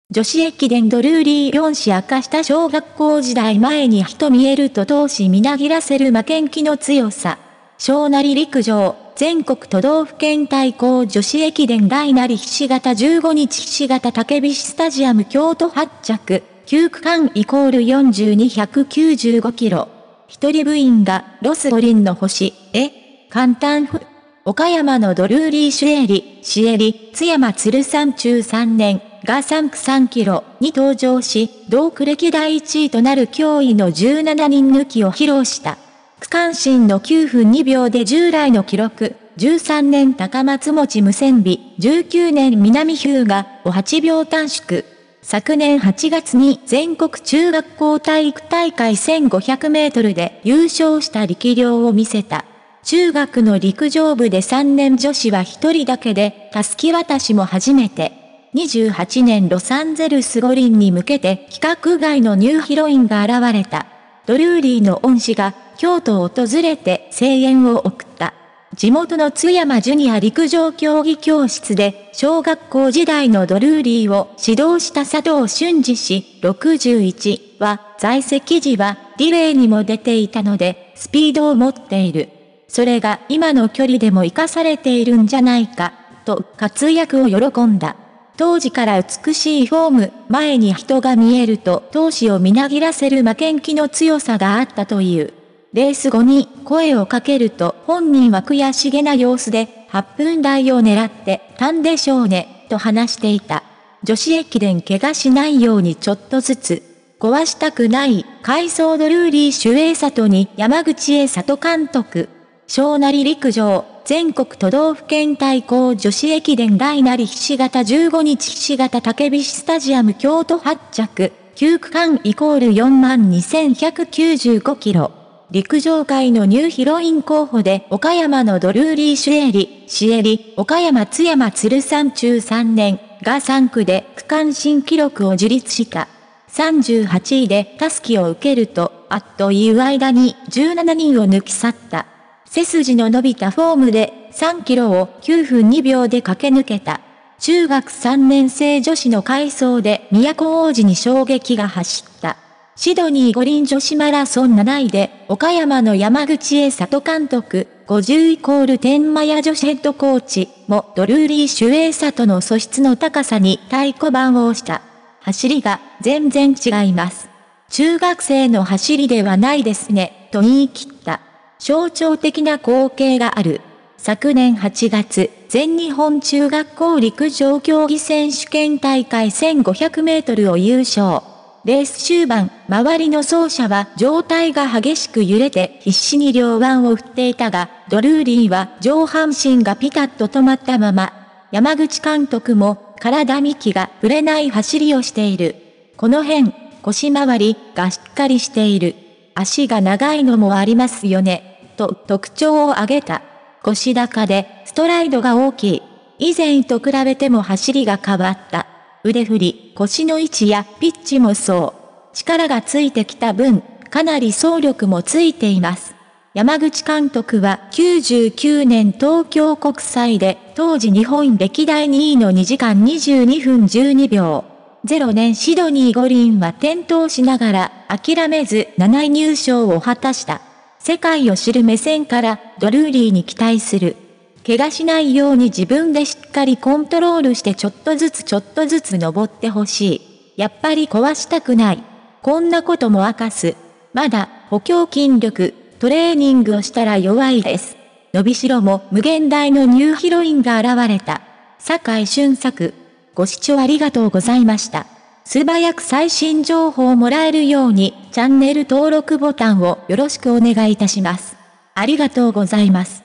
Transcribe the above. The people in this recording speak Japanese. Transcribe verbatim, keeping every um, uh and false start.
女子駅伝ドルーリーよん市明かした小学校時代前に人見えると闘志みなぎらせる負けん気の強さ。小なり陸上、全国都道府県対抗女子駅伝大なりひし形じゅうごにちひし形竹菱スタジアム京都発着、きゅう区間イコールよんじゅうに、ひゃくきゅうじゅうごキロ。一人部員がロス五輪の星、え、簡単ふ。岡山のドルーリーシュエリ、シエリ、津山鶴山中さんねんがさん区さんキロに登場し、同区歴代いちいとなる驚異のじゅうななにん抜きを披露した。区間新のきゅうふんにびょうで従来の記録、じゅうさんねん高松持無線美、じゅうきゅうねん南日向をはちびょう短縮。昨年はちがつに全国中学校体育大会せんごひゃくメートルで優勝した力量を見せた。中学の陸上部でさんねん女子はひとりだけで、たすき渡しも初めて。にじゅうはちねんロサンゼルス五輪に向けて規格外のニューヒロインが現れた。ドルーリーの恩師が京都を訪れて声援を送った。地元の津山ジュニア陸上競技教室で小学校時代のドルーリーを指導した佐藤俊二氏ろくじゅういちは在籍時はリレーにも出ていたのでスピードを持っている。それが今の距離でも活かされているんじゃないか、と活躍を喜んだ。当時から美しいフォーム、前に人が見えると闘志をみなぎらせる負けん気の強さがあったという。レース後に声をかけると本人は悔しげな様子ではっぷん台を狙ってたんでしょうね、と話していた。女子駅伝怪我しないようにちょっとずつ。壊したくない、回走ドルーリー守衛里に山口栄里監督。小なり陸上、全国都道府県対抗女子駅伝大なりひし形じゅうごにちひし形竹菱スタジアム京都発着、きゅう区間イコールよんまんにせんひゃくきゅうじゅうごキロ。陸上界のニューヒロイン候補で岡山のドルーリーシュエリ、シエリ、岡山津山鶴山中さんねんがさん区で区間新記録を樹立した。さんじゅうはちいでタスキを受けると、あっという間にじゅうななにんを抜き去った。背筋の伸びたフォームでさんキロをきゅうふんにびょうで駆け抜けた。中学さんねん生女子の快走で都大路に衝撃が走った。シドニー五輪女子マラソンなないで岡山の山口栄里監督ごじゅうイコール天満屋女子ヘッドコーチもドルーリー守衛里の素質の高さに太鼓判を押した。走りが全然違います。中学生の走りではないですね、と言い切った。象徴的な光景がある。昨年はちがつ、全日本中学校陸上競技選手権大会せんごひゃくメートルを優勝。レース終盤、周りの走者は状態が激しく揺れて必死に両腕を振っていたが、ドルーリーは上半身がピタッと止まったまま。山口監督も体幹がぶれない走りをしている。この辺、腰回りがしっかりしている。足が長いのもありますよね。と特徴を挙げた。腰高でストライドが大きい。以前と比べても走りが変わった。腕振り、腰の位置やピッチもそう。力がついてきた分、かなり走力もついています。山口監督はきゅうじゅうきゅうねん東京国際で当時日本歴代にいのにじかんにじゅうにふんじゅうにびょう。ゼロねんシドニー五輪は転倒しながら諦めずなない入賞を果たした。世界を知る目線からドルーリーに期待する。怪我しないように自分でしっかりコントロールしてちょっとずつちょっとずつ登ってほしい。やっぱり壊したくない。こんなことも明かす。まだ補強筋力、トレーニングをしたら弱いです。伸びしろも無限大のニューヒロインが現れた。酒井俊作。ご視聴ありがとうございました。素早く最新情報をもらえるようにチャンネル登録ボタンをよろしくお願いいたします。ありがとうございます。